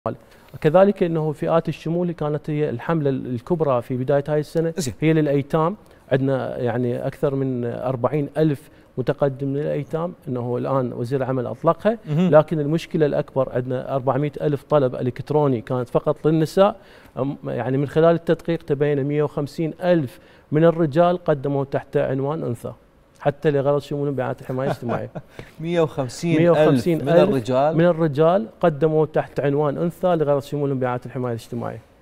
كذلك انه فئات الشمول كانت هي الحمله الكبرى في بدايه هاي السنه هي للايتام. عندنا يعني اكثر من 40,000 متقدم من الايتام، انه الان وزير العمل اطلقها. لكن المشكله الاكبر عندنا 400,000 طلب الكتروني كانت فقط للنساء. يعني من خلال التدقيق تبين 150,000 من الرجال قدموا تحت عنوان انثى حتى لغرض شمول بيانات الحمايه الاجتماعيه. 150,000 من الرجال قدموا تحت عنوان انثى لغرض شمول بيانات الحمايه الاجتماعيه.